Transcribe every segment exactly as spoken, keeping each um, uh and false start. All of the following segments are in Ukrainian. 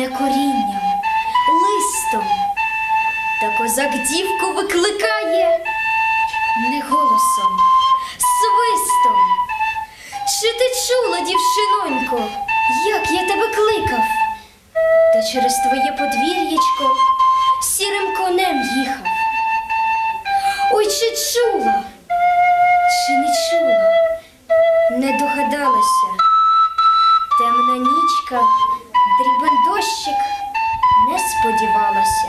не корінням, листом, та козак дівку викликає не голосом, свистом. Чи ти чула, дівчинонько, як я тебе кликав? Та через твоє подвір'ячко сірим конем їхав. Ой, чи чула, чи не чула, не догадалася. Темна нічка, дрібен дощик, не сподівалася.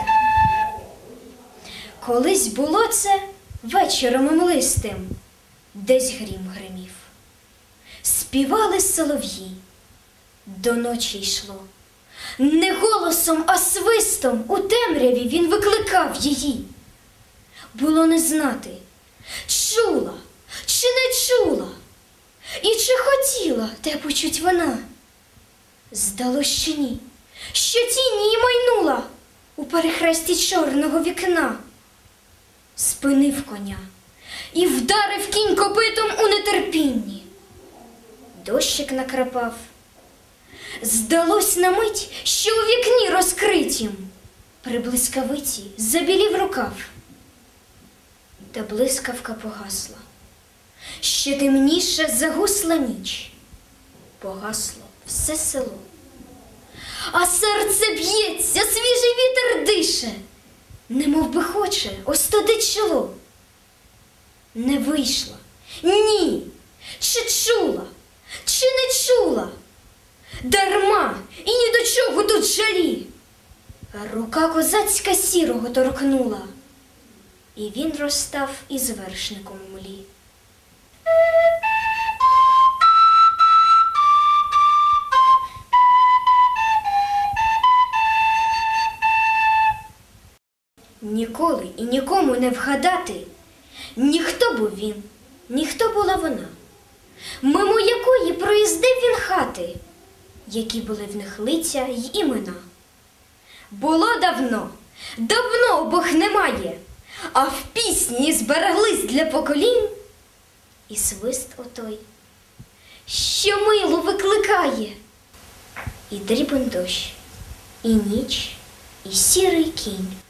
Колись було це вечором млистим, десь грім гримів. Співали солов'ї, до ночі йшло. Не голосом, а свистом у темряві він викликав її. Було не знати, чула чи не чула, і чи хотіла те почуть вона. Здалось, що ні, що тінь її майнула у перехресті чорного вікна. Спинив коня і вдарив кінь копитом у нетерпінні. Дощик накрапав. Здалось на мить, що у вікні розкритім при блискавиці забілів рукав. Та блискавка погасла. Ще темніше загусла ніч. Погасло все село. А серце б'ється, свіжий вітер дише, немов би хоче остудить чоло. Не вийшла, ні, чи чула, чи не чула? Дарма і ні до чого тут жалі. Рука козацька сірого торкнула, і він розстав із вершником у млі. Ніколи і нікому не вгадати, ніхто був він, ніхто була вона, мимо якої проїздив він хати, які були в них лиця й імена. Було давно, давно обох немає, а в пісні збереглись для поколінь і свист отой, що милу викликає, і дрібен дощ, і ніч, і сірий кінь.